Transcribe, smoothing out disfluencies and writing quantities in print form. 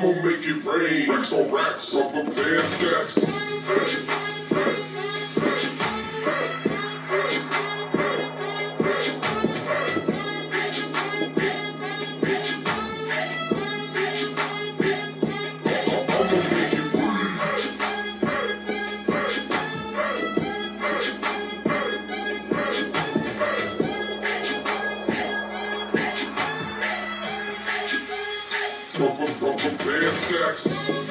I'ma make it rain. Racks on racks, rubber band stacks. Rubber band stacks.